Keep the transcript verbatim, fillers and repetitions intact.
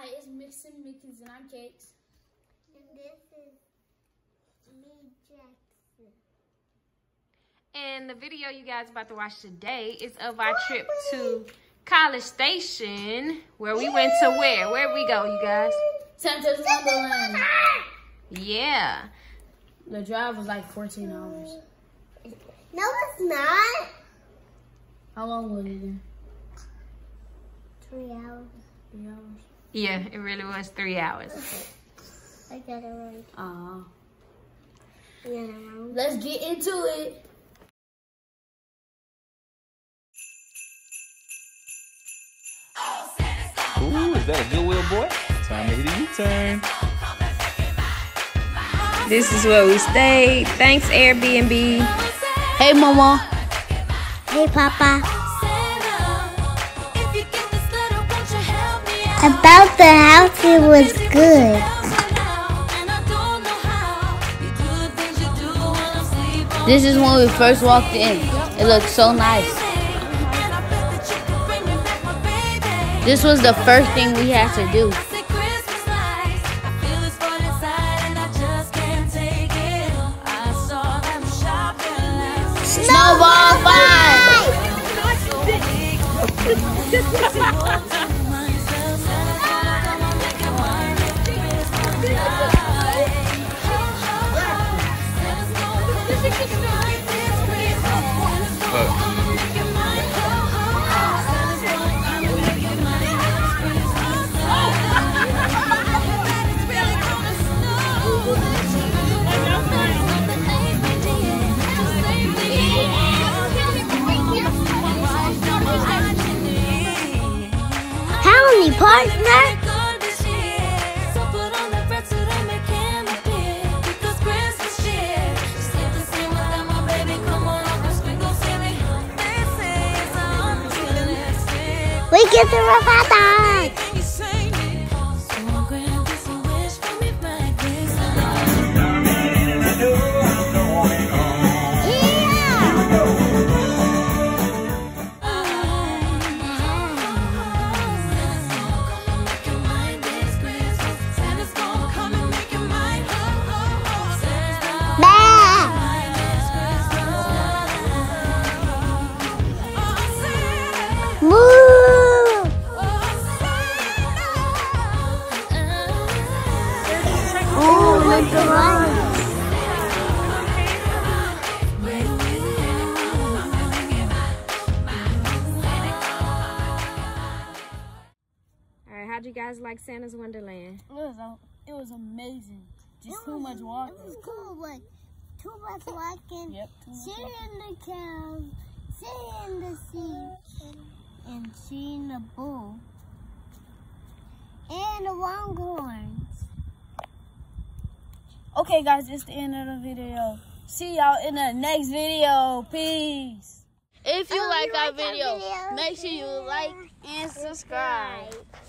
Hi, it's Mixin, Mickens, and I'm Cakes. And this is me, Jackson. And the video you guys about to watch today is of our trip to College Station, where we went to where? Where'd we go, you guys? Santa's Wonderland. Yeah. The drive was like fourteen hours. No, it's not. How long was it then? Three hours. Three hours. Yeah, it really was three hours. I got it right. Uh-huh. Yeah. Let's get into it. Ooh, is that a good wheel, boy? Time to hit a U-turn. This is where we stayed. Thanks, Airbnb. Hey, Mama. Hey, Papa. About the house, it was good. This is when we first walked in. It looked so nice. This was the first thing we had to do. Snowball fight! How many parts there? We get the rapatas. How'd you guys like Santa's Wonderland? It was, it was amazing. Just too much walking. It was cool, like too much walking. Yep. Sitting in the cow, sitting in the seat, and seeing the bull and the longhorns. Okay, guys, it's the end of the video. See y'all in the next video. Peace. If you Oh, like you our like our video, video, make sure you like and subscribe.